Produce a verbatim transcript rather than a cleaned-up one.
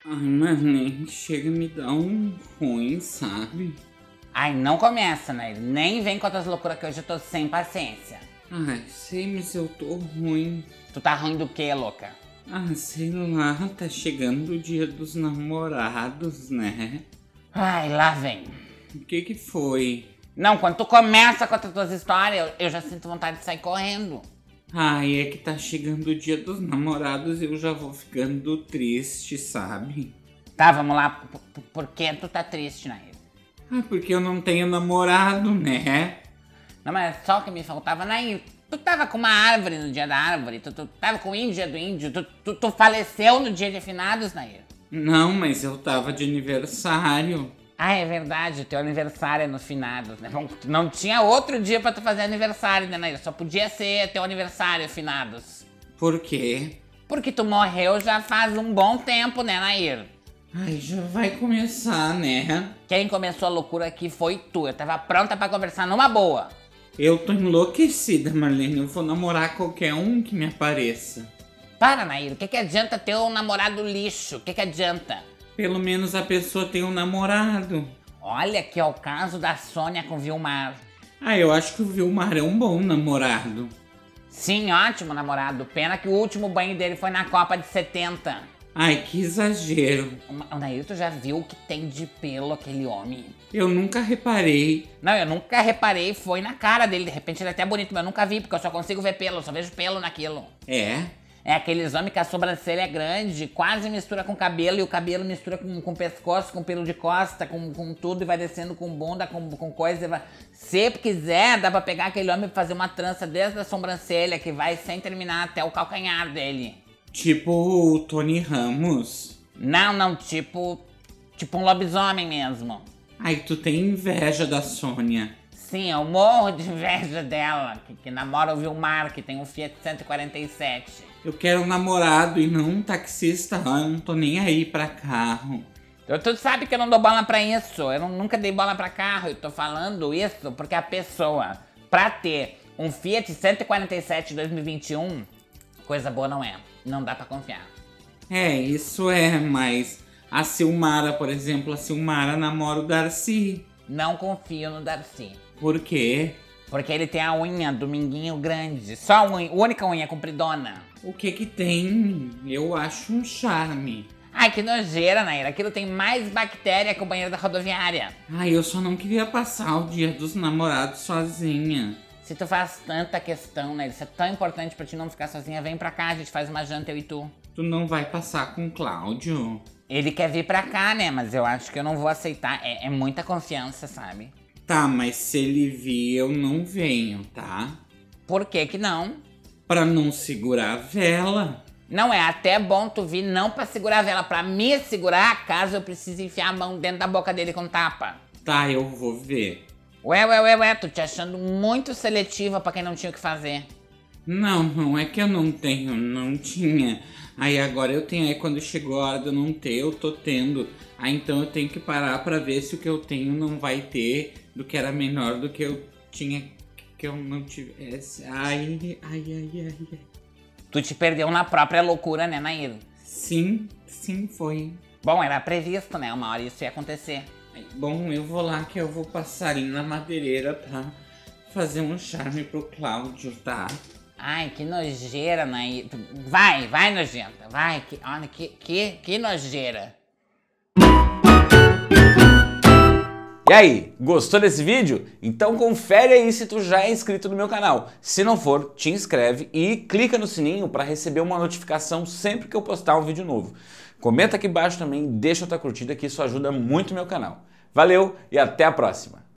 Ai, Marlene, chega a me dar um ruim, sabe? Ai, não começa, né? Nem vem com outras loucuras que hoje eu tô sem paciência. Ai, sei, mas eu tô ruim. Tu tá ruim do quê, louca? Ah, sei lá, tá chegando o dia dos namorados, né? Ai, lá vem. O que que foi? Não, quando tu começa com as tuas histórias, eu, eu já sinto vontade de sair correndo. Ai, é que tá chegando o dia dos namorados e eu já vou ficando triste, sabe? Tá, vamos lá. Por, por, por que tu tá triste, Nair? Ah, porque eu não tenho namorado, né? Não, mas só o que me faltava, Nair. Tu tava com uma árvore no dia da árvore, tu, tu tava com o índio do índio, tu, tu, tu faleceu no dia de finados, Nair. Não, mas eu tava de aniversário. Ah, é verdade, teu aniversário é no finados, né? Não, não tinha outro dia pra tu fazer aniversário, né, Nair? Só podia ser teu aniversário, finados. Por quê? Porque tu morreu já faz um bom tempo, né, Nair? Ai, já vai começar, né? Quem começou a loucura aqui foi tu. Eu tava pronta pra conversar numa boa. Eu tô enlouquecida, Marlene. Eu vou namorar qualquer um que me apareça. Para, Nair. O que que adianta ter um namorado lixo? O que que adianta? Pelo menos a pessoa tem um namorado. Olha que é o caso da Sônia com o Vilmar. Ah, eu acho que o Vilmar é um bom namorado. Sim, ótimo namorado. Pena que o último banho dele foi na Copa de setenta. Ai, que exagero. O Nair, tu já viu o que tem de pelo aquele homem? Eu nunca reparei. Não, eu nunca reparei, foi na cara dele. De repente ele é até bonito, mas eu nunca vi, porque eu só consigo ver pelo, eu só vejo pelo naquilo. É? É aqueles homens que a sobrancelha é grande, quase mistura com cabelo, e o cabelo mistura com, com pescoço, com pelo de costa, com, com tudo, e vai descendo com bunda, com, com coisa. Vai... Se quiser, dá pra pegar aquele homem e fazer uma trança desde a sobrancelha, que vai sem terminar até o calcanhar dele. Tipo o Tony Ramos. Não, não, tipo... Tipo um lobisomem mesmo. Ai, tu tem inveja da Sônia. Sim, eu morro de inveja dela, que, que namora o Vilmar, que tem um Fiat cento e quarenta e sete. Eu quero um namorado e não um taxista. Eu não tô nem aí pra carro. Tu, tu sabe que eu não dou bola pra isso, eu não, nunca dei bola pra carro. Eu tô falando isso porque a pessoa, pra ter um Fiat cento e quarenta e sete dois mil e vinte e um, coisa boa não é, não dá pra confiar. É, isso é, mas a Silmara, por exemplo, a Silmara namora o Darcy. Não confio no Darcy. Por quê? Porque ele tem a unha do minguinho grande, só a unha, a única unha compridona. O que que tem? Eu acho um charme. Ai, que nojeira, Naira. Aquilo tem mais bactéria que o banheiro da rodoviária. Ai, eu só não queria passar o dia dos namorados sozinha. Se tu faz tanta questão, né? Isso é tão importante pra ti não ficar sozinha, vem pra cá, a gente faz uma janta, eu e tu. Tu não vai passar com o Cláudio? Ele quer vir pra cá, né? Mas eu acho que eu não vou aceitar. É, é muita confiança, sabe? Tá, mas se ele vir, eu não venho, tá? Por que que não? Pra não segurar a vela. Não, é até bom tu vir não pra segurar a vela, pra me segurar caso eu precise enfiar a mão dentro da boca dele com tapa. Tá, eu vou ver. Ué, ué, ué, ué, tô te achando muito seletiva pra quem não tinha o que fazer. Não, não é que eu não tenho, não tinha. Aí agora eu tenho, aí quando chegou a hora de eu não ter, eu tô tendo. Aí então eu tenho que parar pra ver se o que eu tenho não vai ter do que era menor do que eu tinha que eu não tivesse. Ai, ai, ai, ai, ai. Tu te perdeu na própria loucura, né, Nair? Sim, sim, foi. Bom, era previsto, né? Uma hora isso ia acontecer. Bom, eu vou lá que eu vou passar ali na madeireira pra fazer um charme pro Cláudio, tá? Ai, que nojeira, Nair. Vai, vai, nojenta. Vai, que, olha, que, que, que nojeira. E aí, gostou desse vídeo? Então confere aí se tu já é inscrito no meu canal. Se não for, te inscreve e clica no sininho para receber uma notificação sempre que eu postar um vídeo novo. Comenta aqui embaixo também, deixa a tua curtida que isso ajuda muito o meu canal. Valeu e até a próxima!